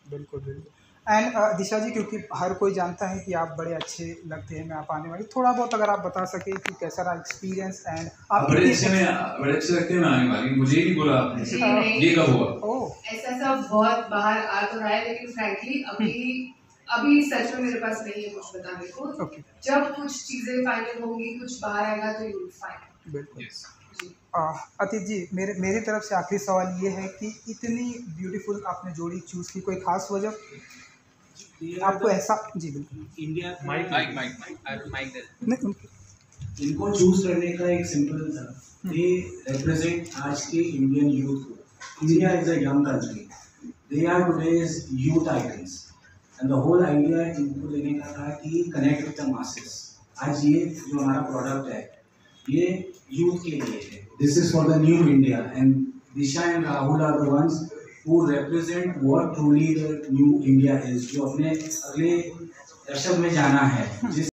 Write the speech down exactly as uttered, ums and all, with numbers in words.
बिल्कुल, बिल्कुल। एंड अ, दिशा जी, क्योंकि हर कोई जानता है कि आप बड़े अच्छे लगते हैं, मैं आप आने वाली थोड़ा बहुत अगर आप बता सकें कि कैसा रहा एक्सपीरियंस एंड आप बड़े कितनी अच्छे में बड़े अच्छे लगते हैं, मैं आने वाली, मुझे ही नहीं बोला आपने। जी नहीं, ये कब हुआ? ओह! ऐसा सब बहुत बाहर आ तो रहा है, लेकिन फ्रैंकली अभी अभी सच में मेरे पास नहीं है कुछ बताने को। ओके। जब कुछ चीजें फाइनल होंगी, कुछ बाहर आएगा तो यू विल फाइंड। बिल्कुल। यस। जी। अ, अतीत जी, मेरे मेरी तरफ से आखिरी सवाल ये है कि इतनी ब्यूटीफुल आपने जोड़ी चूज़ की, कोई ख़ास वजह? आपको ऐसा जी, बिल्कुल। India mike mike mike mike I will mike that. नहीं, उनके इनको चूज करने का एक सिंपल था, दे रिप्रेजेंट आज के इंडियन यूथ को। India is a young country, they are today's youth icons and the whole idea इनको देने का था कि कनेक्ट विद द मासेस। आज ये जो हमारा प्रोडक्ट है ये यूथ के लिए है, this is for the new India and Disha and Rahul are the ones who represent what truly the new India is, जो अपने अगले दशक में जाना है, जिस